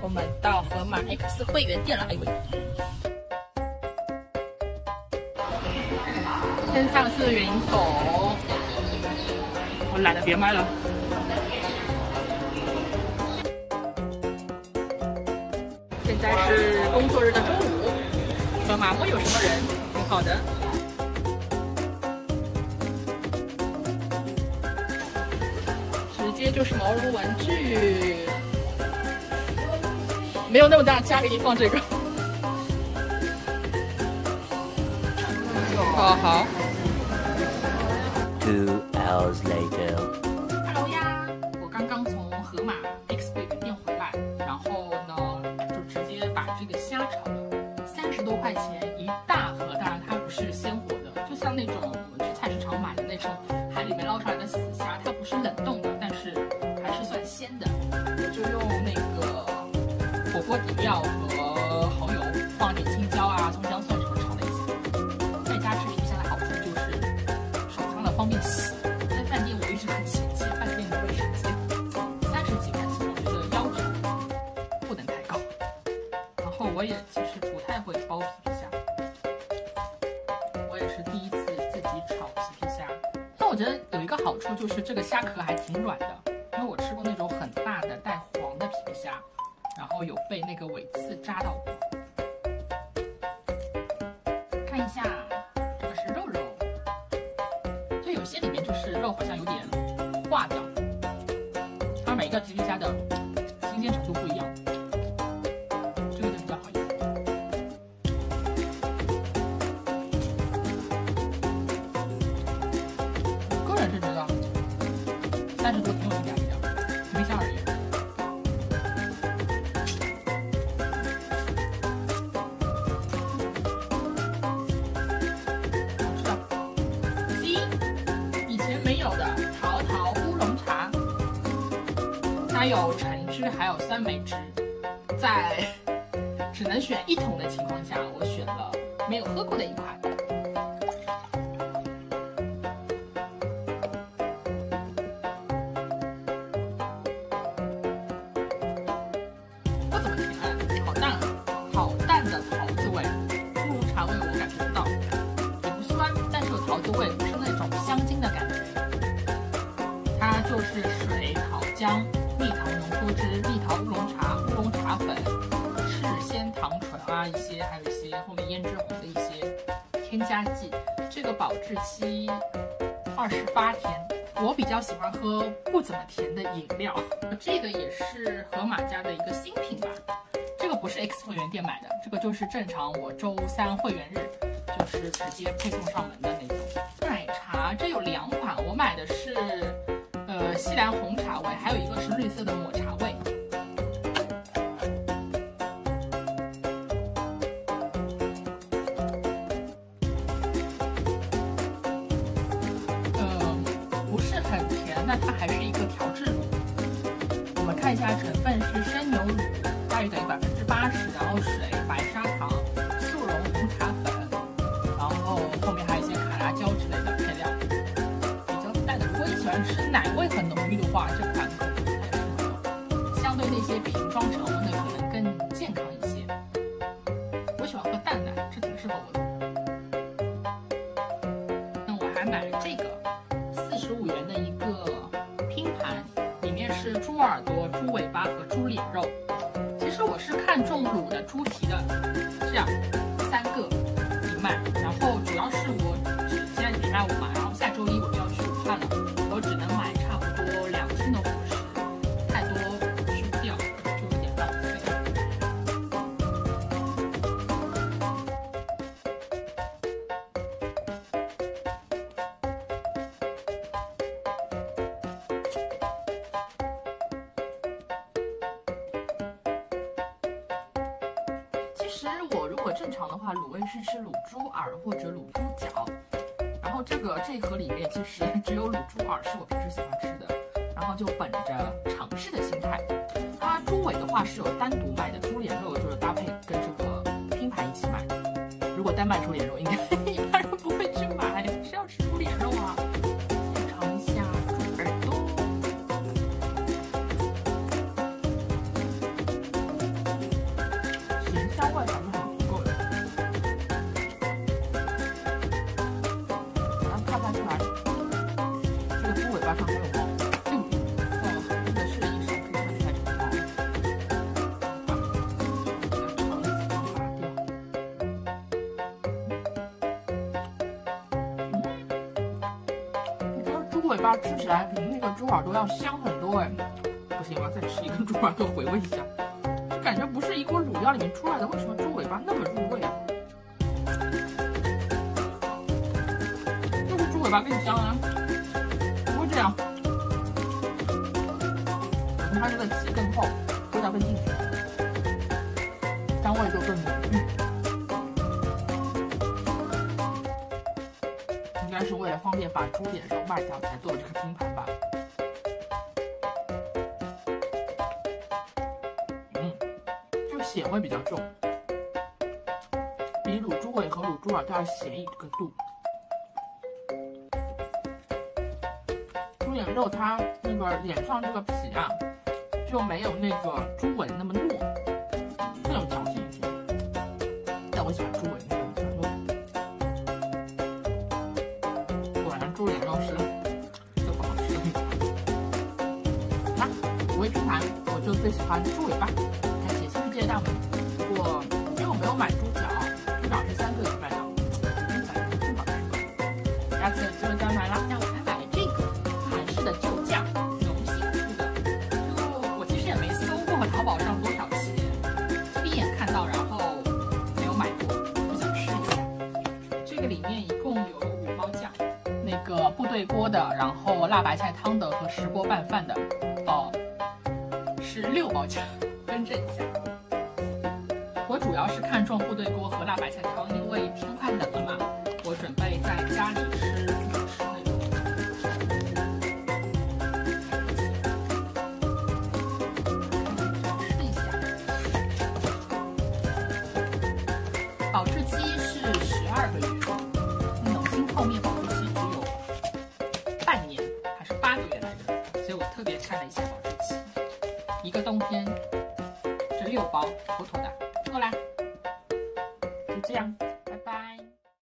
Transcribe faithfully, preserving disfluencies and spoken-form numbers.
我们到盒马 X 会员店了，哎呦！天上是云朵，我懒得别麦了。现在是工作日的中午，盒马没有什么人，挺好的。直接就是毛绒玩具。 没有那么大，家给你放这个。好好。 Two hours later. Hello 呀，我刚刚从盒马 X 会员店回来，然后呢，就直接把这个虾炒了，三十多块钱一大盒，当然它不是鲜活的，就像那种我们去菜市场买的那种海里面捞出来的死虾，它不是冷冻的，但是还是算鲜的。我就用那个。 火锅底料和蚝油，放点青椒啊、葱姜蒜什么炒了一下。在家吃皮虾的好处就是手脏了方便洗。在饭店我一直很嫌弃饭店的卫生间，三十几块钱，我觉得要求不能太高。然后我也其实不太会包皮皮虾，我也是第一次自己炒皮皮虾。但我觉得有一个好处就是这个虾壳还挺软的，因为我吃过那种很大的带黄的皮皮虾。 然后有被那个尾刺扎到过。看一下，这个是肉肉，就有些里面就是肉好像有点化掉，它每一个皮皮虾的新鲜程度不一样，这个就比较好一点。个人是觉得三十多挺有性价比的，皮皮虾而已。 它有橙汁，还有酸梅汁，在只能选一桶的情况下，我选了没有喝过的一款。不怎么甜，好淡啊，好淡的桃子味，乌龙茶味我感觉不到，也不酸，但是有桃子味，不是那种香精的感觉。它就是水、桃浆。 蜜糖浓缩汁、蜜桃乌龙茶、乌龙茶粉、赤藓糖醇啊，一些还有一些后面胭脂红的一些添加剂。这个保质期二十八天。我比较喜欢喝不怎么甜的饮料，这个也是盒马家的一个新品吧。这个不是 X 会员店买的，这个就是正常我周三会员日就是直接配送上门的那种。奶茶这有两款，我买的是。 呃，西兰红茶味，还有一个是绿色的抹茶味。呃，不是很甜，但它还是一个调制乳。我们看一下成分是生牛乳，大约等于百分之八十，然后水、白砂糖、速溶红茶粉，然后后面还有一些卡拉胶之类的配料。 喜欢吃奶味很浓郁的话，这款可能不太适合。相对那些瓶装常温的，可能更健康一些。我喜欢喝淡奶，这挺适合我的。那我还买了这个四十五元的一个拼盘，里面是猪耳朵、猪尾巴和猪脸肉。其实我是看中卤的猪蹄的，这样三个一卖。然后主要是我只现在礼拜五嘛，然后下周一我就要去武汉了。 我只能买差不多两斤的伙食，太多吃不掉，就有点浪费。其实我如果正常的话，卤味是吃卤猪耳或者卤猪脚。 然后这个这一盒里面其实只有卤猪耳是我平时喜欢吃的，然后就本着尝试的心态。它猪尾的话是有单独卖的，猪脸肉就是搭配跟这个拼盘一起卖的。如果单卖猪脸肉，应该一般人不会去买，谁要吃猪脸肉啊？先尝一下猪耳朵。 猪尾巴吃起来比那个猪耳朵要香很多哎。不行，我要再吃一个猪耳朵回味一下，就感觉不是一锅卤料里面出来的，为什么猪尾巴那么入味啊？就是猪尾巴更香啊，不会这样。它这个皮更厚，味道更进去，香味就更浓郁。应该是为了方便把猪脸肉卖掉才做这个拼盘吧。嗯，就咸味比较重，比卤猪尾和卤猪耳都要咸一个度。猪脸肉它那个脸上这个皮啊，就没有那个猪尾那么糯，更有嚼劲一些。但我喜欢猪尾那种比较糯。果然猪脸肉是最不好吃的那种。那五味拼盘，我就最喜欢猪尾巴。感谢新世界大门。不过因为我没有买猪脚，猪脚是三个一卖的，听起来更好吃。下次有机会再买啦。那我还买了这个韩式的旧酱。淘宝上多少钱？第一眼看到，然后没有买过，我想试一下。这个里面一共有五包酱，那个部队锅的，然后辣白菜汤的和石锅拌饭的，哦，是六包酱，更正一下。我主要是看中部队锅和辣白菜汤，因为天快冷了嘛，我准备在家里吃，自己吃那种。保质期是十二个月，冷心泡面保质期只有半年还是八个月来着，所以我特别看了一下保质期，一个冬天这六包妥妥的，够啦，就这样。